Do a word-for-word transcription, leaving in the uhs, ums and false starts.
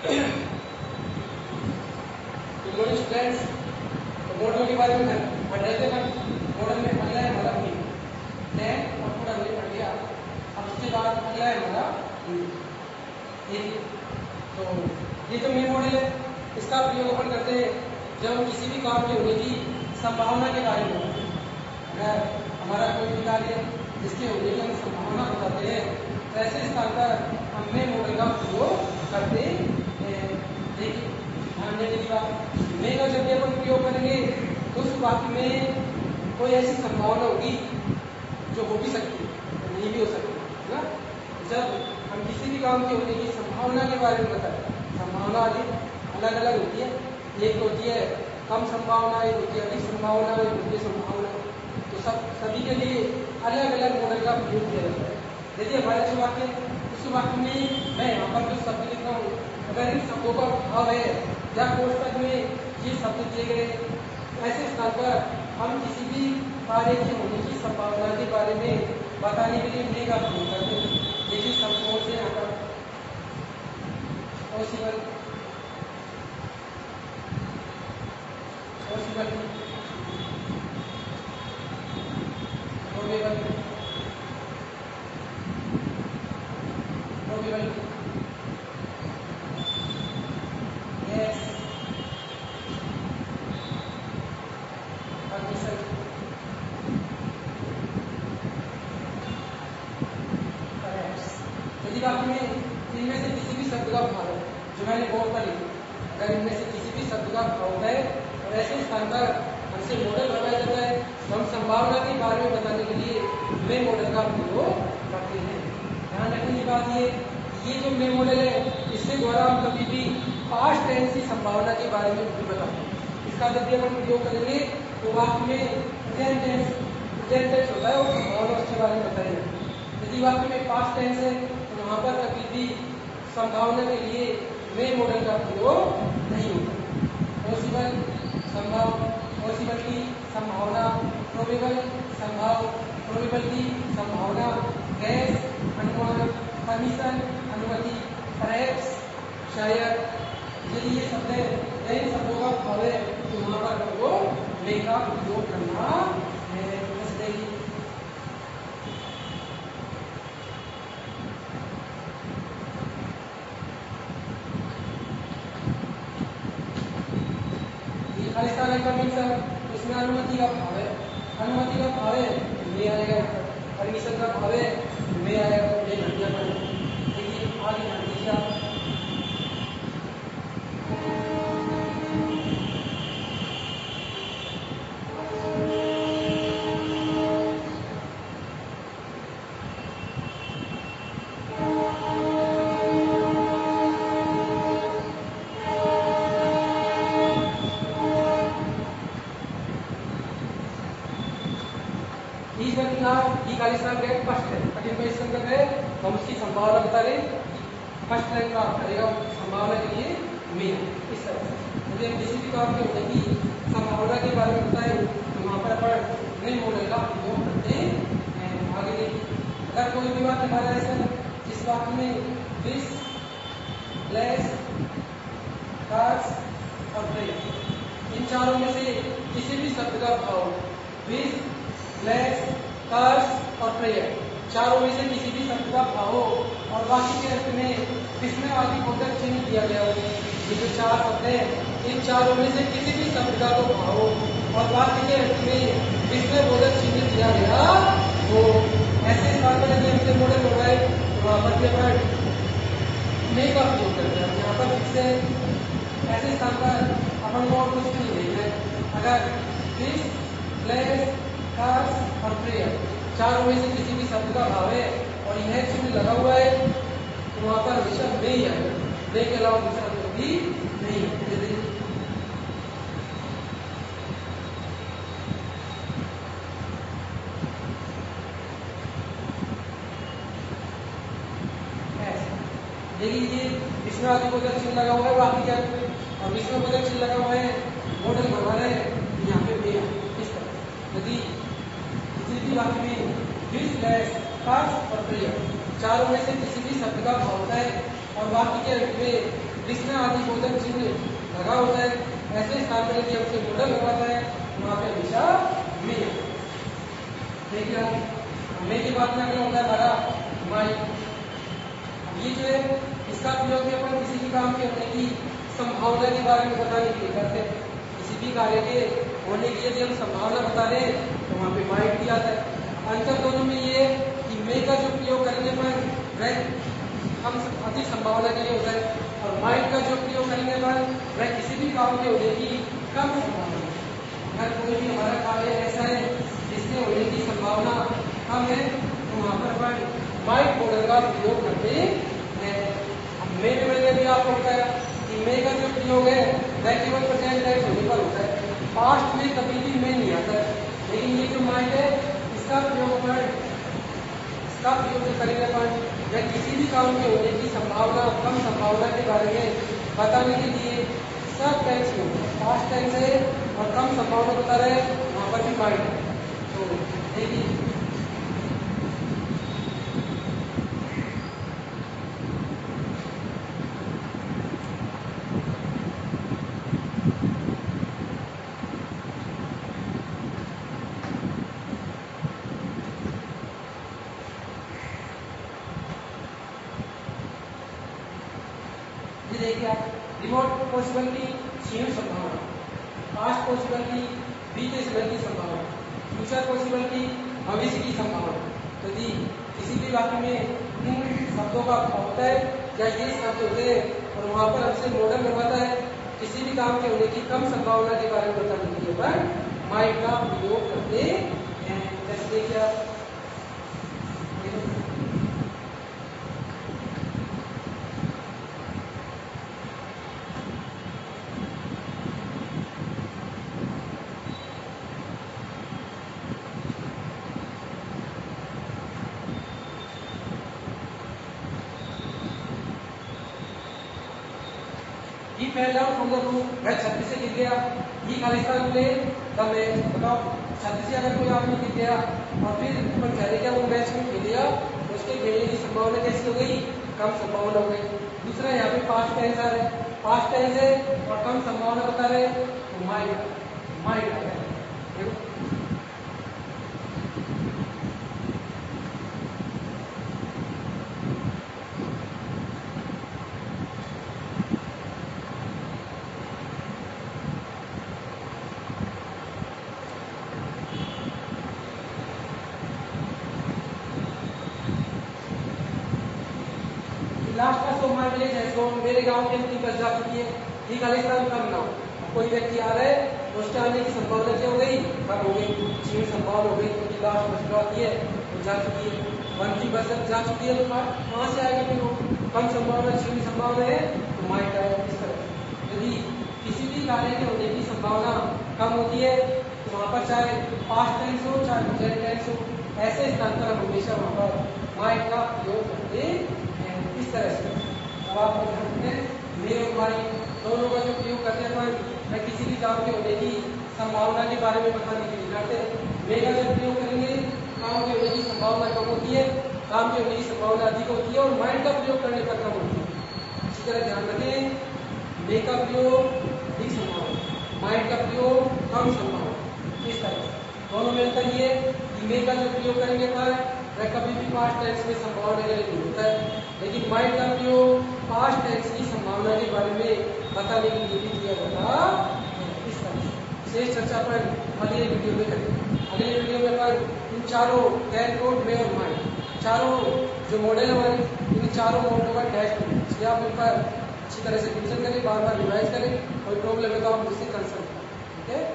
Good morning students. तो model के बारे में पढ़ रहे थे हम। मॉडल में अगला है हमारा मी टेन और पूरा हमने पढ़ लिया। अब उसके बाद अगला है हमारा ठीक है। तो ये तो मेन मॉडल है, इसका प्रयोग अपन करते हैं जब हम किसी भी काम के होने की संभावना के बारे में। अगर हमारा कोई भी कार्य जिसके होने की हम संभावना बताते हैं तो ऐसे स्थान पर हम मेन मॉडल का प्रयोग करते हैं। देखिए ध्यान देने की बात, मैं का जब भी अपन प्रयोग करेंगे तो उस वाक्य में कोई ऐसी संभावना होगी जो हो भी सकती है, नहीं भी हो सकती है ना। जब हम किसी भी काम के होने की संभावना के बारे में बताएं, संभावना अलग अलग होती है। एक होती है कम संभावना, एक होती है अधिक संभावना, एक होती है संभावना। तो सब सभी के लिए अलग अलग मॉडल का प्रयोग किया जाता है। देखिए हमारे जो वाक्य उस वाक्य में मैं यहाँ पर जो शब्द लिख रहा हूँ, अगर इन शब्दों का भाव है या कोष्टक में ये शब्द दिए गए, ऐसे स्थान पर हम किसी भी कार्य के होने की संभावना के बारे में बताने के लिए मे का प्रयोग करते हैं। देखिए शब्द कौन से यहाँ पर possible, possible, probable, probable, yes, permission, perhaps. यदि वाक्य में इनमें से किसी भी शब्द का भाव है, जो मैंने बोर्ड पर लिखा, अगर इनमें से किसी भी शब्द का भाव है और ऐसे स्थान पर हमसे मॉडल बनाया जाता है तो हम संभावना के बारे में बताने के लिए मे मॉडल का प्रयोग करते हैं। ध्यान रखने की बात ये ये जो मे मॉडल है इसके द्वारा हम कभी भी पास्ट टेंस की संभावना के बारे में नहीं बताते हैं। इसका जब भी हम प्रयोग करेंगे तो वाक्य में प्रेजेंट टेंस प्रेजेंट टेंस होता है और संभावना उसके बारे में बताएंगे। यदि वाक्य में पास्ट टेंस है तो वहां पर कभी भी संभावना के लिए मे मॉडल का प्रयोग नहीं होता। पॉसिबल संभव, पॉसिबल की संभावना, प्रोबेबल संभव, प्रोबेबल की संभावना, गैस अनुमान, परमिशन अनुमति, परहैप्स शायद। यदि ये शब्द है इन शब्दों का भाव है तो वहां पर हमको मे का प्रयोग करना है। इसमें अनुमति का भाव है, अनुमति का भाव है मे आएगा, परमिशन का भाव है मे आएगा, तो मे घटिया बनेगा। देखिए आगे ध्यान दीजिए आप, खालिस्तान का फर्स्ट है, कठिन परिश्रम कर रहे तो हम उसकी संभावना बता रहे, फर्स्ट रैंक प्राप्त करेगा संभावना के लिए मे। इस तरह से मुझे किसी भी काम के होने की संभावना के बारे में बताए तो वहां पर अपन नए मॉडल का उपयोग करते हैं। आगे देखिए अगर कोई भी बात हमारा ऐसा जिस वाक्य में विश, लेस, कार्स और प्रेयर, इन चारों में से किसी भी शब्द का भाव विश, लेस, कार्स और प्रेयर, चारों में से किसी भी शब्द का भाव हो और वाक्य के अंत में विस्मयवादी बोधक चिन्ह दिया गया हो। ये जो चार शब्द है इन चारों में से किसी भी शब्द का तो भाव हो और वाक्य के अंत में विस्मय बोधक चिन्ह दिया गया तो ऐसे स्थान पर यदि हमसे मॉडल हो गए तो वहां पर मे का प्रयोग करते हैं। यहाँ पर इससे ऐसे स्थान पर अपन को और कुछ भी नहीं देखना है। अगर विश, लेस, कार्स और प्रेयर चारों में से किसी भी शब्द का भाव है और यह चिन्ह लगा हुआ है तो वहां पर हमेशा मे ही आएगा, मे के अलावा दूसरा कोई भी नहीं है। देखिए ये विस्मयवादी बोधक चिन्ह लगा हुआ है वाक्य के अंत में और विस्मय बोधक चिन्ह लगा हुआ है, मॉडल बना रहे हैं यहाँ पे मे इस तरह। यदि किसी भी वाक्य में विश, लेस, कार्स और प्रेयर चारों में से किसी भी शब्द का भाव होता है और वाक्य के अंत में जिसमें आदिबोधक चिन्ह लगा होता है ऐसे स्थान पर यदि हमसे मॉडल लगवाता है वहाँ पे हमेशा मे। देखिए मे की बात में अगला होता है हमारा माई। ये जो है इसका प्रयोग भी अपन किसी भी काम के होने की संभावना के बारे में बताने के लिए करते हैं। किसी भी कार्य के होने की यदि हम संभावना बता रहे हैं तो वहाँ पे माइट भी आता है। अंतर दोनों में ये कि मे का जो प्रयोग करने पर वह हम अधिक संभावना के लिए होता है और माइट का जो प्रयोग करने पर वह किसी भी काम के होने की कम संभावना है। अगर कोई भी हमारा कार्य ऐसा है जिसके होने की संभावना कम है तो वहाँ पर अपन माइट मॉडल का प्रयोग करते हैं। मे में मैंने भी आपको बताया कि मे का जो प्रयोग है वह केवल प्रेजेंट टेंस होने पर होता है, पास्ट में कभी भी मे नहीं आता है। लेकिन ये जो माइट है इसका प्रयोग पर इसका प्रयोग करेंगे अपन वह किसी भी काम के होने की संभावना कम संभावना के बारे में बताने के लिए सब टेंस में पास्ट टेंस है और कम संभावना बता रहे हैं वहाँ पर भी माइट है। तो देखिए देखिए आप रिमोट पॉसिबिलिटी क्षीण संभावना, पास्ट पॉसिबिलिटी बीते समय की संभावना, फ्यूचर पॉसिबिलिटी भविष्य की संभावना। यदि किसी भी वाक्य में इन शब्दों का होता है या ये शब्द होते हैं और वहाँ पर हमसे मॉडल लगवाता है किसी भी काम के होने की कम संभावना के बारे में बताने के लिए पर माइट का प्रयोग करते हैं। जैसे देखिए आप ही फैल डाउन फ्रॉम द रूफ, वह छत से गिर गया। ही खालिस्तान प्ले द मैच, बताओ छत से अगर कोई आदमी गिर गया और फिर अपन कह रहे क्या वो मैच में खेल गया तो उसके खेलने की संभावना कैसी हो गई, कम संभावना हो गई। दूसरा यहाँ पे पास्ट टेंस आ रहा है, पास्ट टेंस है और कम संभावना बता रहे तो माइट माइट आ रहा है। लास्ट का सो माय विलेज है, सो मेरे गांव की अंतिम बस जा चुकी है। ये खालिस्तान कम ना हो, कोई व्यक्ति आ रहा है उसके आने की संभावना क्या हो गई, कम हो गई, छीन संभावना हो गई क्योंकि लास्ट बस जो आती है वो जा चुकी है। वन की बस जा चुकी है तो कहाँ से आएगा फिर वो, कम संभावना छीन संभावना है तो माइट आएगा। इस तरह यदि किसी भी कार्य के होने की संभावना कम होती है तो वहाँ पर चाहे पास्ट टेंस हो चाहे प्रेजेंट टेंस हो ऐसे स्थान पर हम हमेशा वहाँ पर माइट का प्रयोग करते हैं। इस तरह से अब आप ध्यान रखें मे और माइट दोनों का जो प्रयोग करते हैं मैं किसी भी काम के होने की संभावना के बारे में बताने के लिए करते हैं। मे का जब प्रयोग करेंगे काम के होने की संभावना कम होती है, काम के होने की संभावना अधिक होती है और माइट का प्रयोग करने पर कम होती है। इसी तरह ध्यान रखें मे का प्रयोग अधिक संभावना, माइट का प्रयोग कम संभावना। इस तरह दोनों में अंतर ये कि मे का जो प्रयोग करेंगे पर वह कभी भी पास्ट टेंस में संभावना के लिए नहीं होता है, लेकिन माइट का प्रयोग पास्ट टेंस की संभावना के बारे में बताने के लिए भी किया जाता है। इस तरह शेष चर्चा पर अगले वीडियो में करेंगे। अगले वीडियो में अपन इन चारों कैन, कोड, मे और माइट चारों जो मॉडल है हमारे इन चारों मॉडलों का टेस्ट इसलिए आप इन पर अच्छी तरह से रिविजन करें, बार बार रिवाइज करें। कोई प्रॉब्लम है तो आप मुझसे कंसल्ट करें। ठीक है।